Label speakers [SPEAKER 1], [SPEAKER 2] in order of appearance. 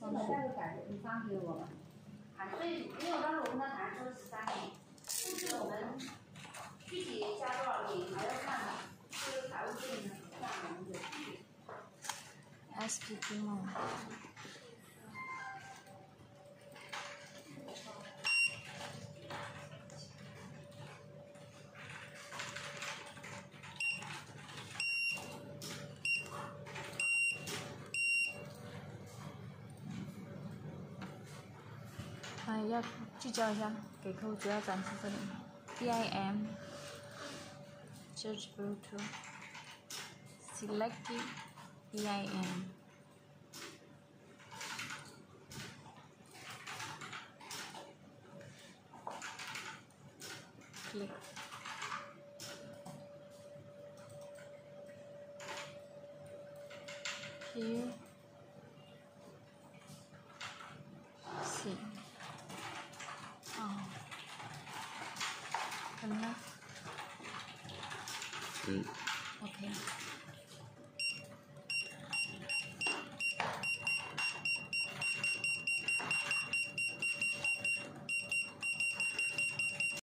[SPEAKER 1] 这个再会改，你发给我吧。所以因为我当时我跟他谈说13年，但是我们具体加多少年还要看这个财务证明上我们的具体。
[SPEAKER 2] SPP 吗？要聚焦一下，给客户主要展示这里 ，BIM Search Bluetooth Select BIM Click here see 可能呢？OK。